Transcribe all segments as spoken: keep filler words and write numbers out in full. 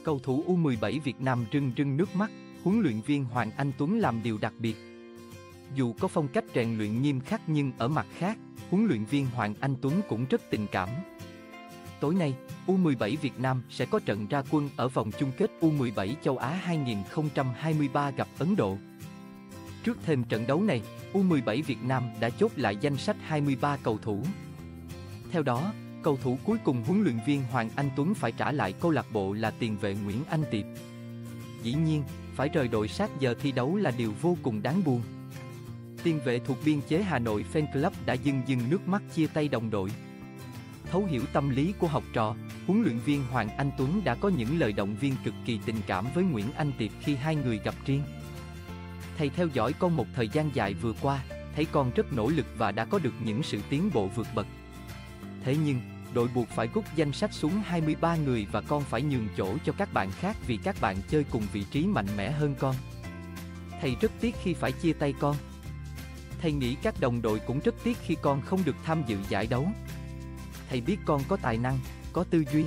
Cầu thủ U mười bảy Việt Nam rưng rưng nước mắt, huấn luyện viên Hoàng Anh Tuấn làm điều đặc biệt. Dù có phong cách rèn luyện nghiêm khắc nhưng ở mặt khác, huấn luyện viên Hoàng Anh Tuấn cũng rất tình cảm. Tối nay, U mười bảy Việt Nam sẽ có trận ra quân ở vòng chung kết U mười bảy châu Á hai không hai ba gặp Ấn Độ. Trước thềm trận đấu này, U mười bảy Việt Nam đã chốt lại danh sách hai mươi ba cầu thủ. Theo đó, cầu thủ cuối cùng huấn luyện viên Hoàng Anh Tuấn phải trả lại câu lạc bộ là tiền vệ Nguyễn Anh Tiệp. Dĩ nhiên, phải rời đội sát giờ thi đấu là điều vô cùng đáng buồn. Tiền vệ thuộc biên chế Hà Nội Fan Club đã dưng dưng nước mắt chia tay đồng đội. Thấu hiểu tâm lý của học trò, huấn luyện viên Hoàng Anh Tuấn đã có những lời động viên cực kỳ tình cảm với Nguyễn Anh Tiệp khi hai người gặp riêng. Thầy theo dõi con một thời gian dài vừa qua, thấy con rất nỗ lực và đã có được những sự tiến bộ vượt bậc. Thế nhưng, đội buộc phải rút danh sách xuống hai mươi ba người và con phải nhường chỗ cho các bạn khác vì các bạn chơi cùng vị trí mạnh mẽ hơn con. Thầy rất tiếc khi phải chia tay con. Thầy nghĩ các đồng đội cũng rất tiếc khi con không được tham dự giải đấu. Thầy biết con có tài năng, có tư duy.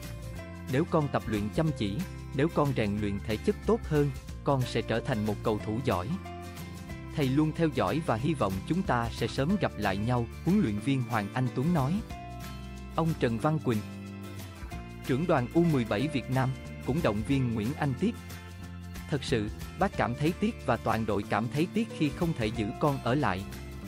Nếu con tập luyện chăm chỉ, nếu con rèn luyện thể chất tốt hơn, con sẽ trở thành một cầu thủ giỏi. Thầy luôn theo dõi và hy vọng chúng ta sẽ sớm gặp lại nhau, huấn luyện viên Hoàng Anh Tuấn nói. Ông Trần Văn Quỳnh, trưởng đoàn U mười bảy Việt Nam, cũng động viên Nguyễn Anh Tiệp. Thật sự, bác cảm thấy tiếc và toàn đội cảm thấy tiếc khi không thể giữ con ở lại.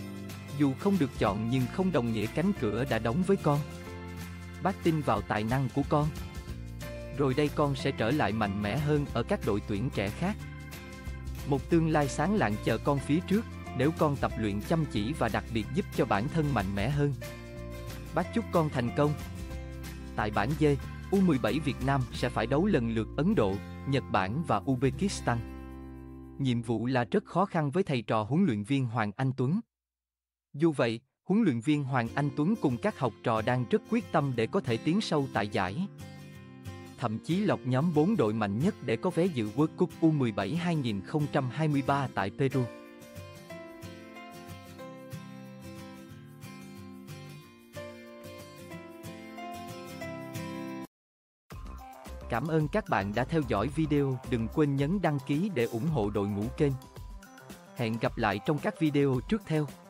Dù không được chọn nhưng không đồng nghĩa cánh cửa đã đóng với con. Bác tin vào tài năng của con. Rồi đây con sẽ trở lại mạnh mẽ hơn ở các đội tuyển trẻ khác. Một tương lai sáng lạng chờ con phía trước, nếu con tập luyện chăm chỉ và đặc biệt giúp cho bản thân mạnh mẽ hơn. Bác chúc con thành công. Tại bảng D, U mười bảy Việt Nam sẽ phải đấu lần lượt Ấn Độ, Nhật Bản và Uzbekistan. Nhiệm vụ là rất khó khăn với thầy trò huấn luyện viên Hoàng Anh Tuấn. Dù vậy, huấn luyện viên Hoàng Anh Tuấn cùng các học trò đang rất quyết tâm để có thể tiến sâu tại giải. Thậm chí lọc nhóm bốn đội mạnh nhất để có vé dự World Cup U mười bảy hai không hai ba tại Peru. Cảm ơn các bạn đã theo dõi video, đừng quên nhấn đăng ký để ủng hộ đội ngũ kênh. Hẹn gặp lại trong các video tiếp theo.